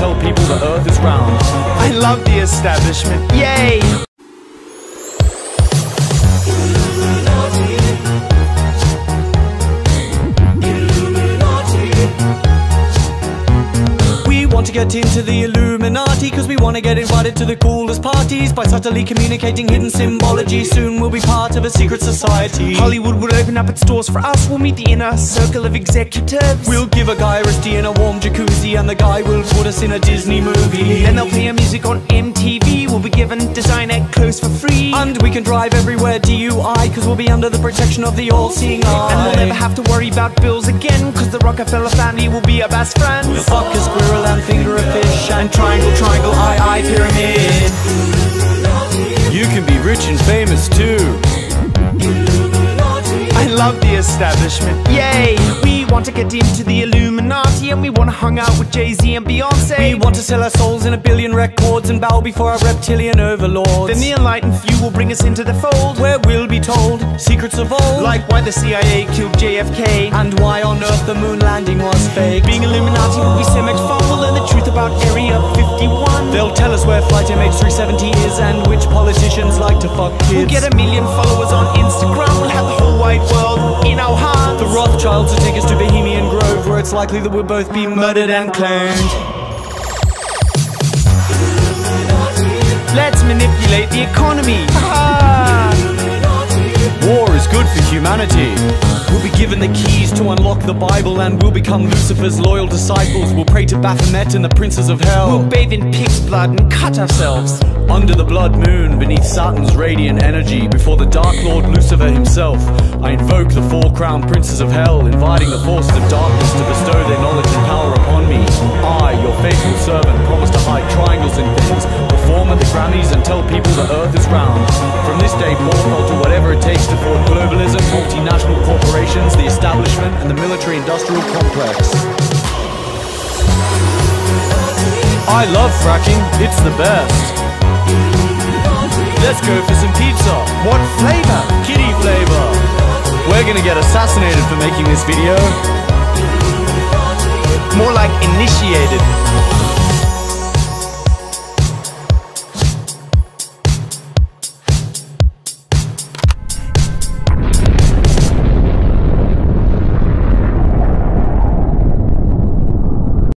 tell people the earth is round. I love the establishment, yay! We want to get into the Illuminati, cause we want to get invited to the coolest parties by subtly communicating hidden symbology. Soon we'll be part of a secret society. Hollywood would open up its doors for us. We'll meet the inner circle of executives. We'll give a guy a wristy in a warm jacuzzi, and the guy will put us in a Disney movie. Then they'll play our music on MTV. We'll be given designer clothes for free. And we can drive everywhere DUI, cause we'll be under the protection of the all-seeing eye. And we'll never have to worry about bills again, cause the Rockefeller family will be our best friends. We'll fuck a squirrel and finger a fish, and triangle, triangle, eye, pyramid. You can be rich and famous too. I love the establishment, yay! We want to get into the Illuminati, and we want to hang out with Jay-Z and Beyonce. We want to sell our souls in 1 billion records and bow before our reptilian overlords. Then the enlightened few will bring us into the fold, where we'll be told secrets of old, like why the CIA killed JFK, and why on earth the moon landing was fake. Being Illuminati will be so much fun. We'll learn the truth about Area 51. They'll tell us where Flight MH370 is, and which politicians like to fuck kids. We'll get 1 million followers on Instagram. We'll have the whole wide world in our hearts. The Rothschilds will take us to Bohemian Grove, where it's likely that we'll both be murdered and cloned. Let's manipulate the economy. War is good for humanity. We'll be given the keys to unlock the Bible, and we'll become Lucifer's loyal disciples. We'll pray to Baphomet and the princes of hell. We'll bathe in pig's blood and cut ourselves under the blood moon, beneath Satan's radiant energy, before the Dark Lord Lucifer himself. I invoke the 4 crowned princes of hell, inviting the forces of darkness to bestow their knowledge and power upon me. I, your faithful servant, promise to hide triangles in things, perform at the Grammys and tell people the earth is round. From this day forth, I'll do whatever it takes to thwart globalism, multinational corporations, the establishment, and the military-industrial complex. I love fracking, it's the best. Let's go for some pizza. What flavor? Kitty flavor. We're gonna get assassinated for making this video. More like initiated.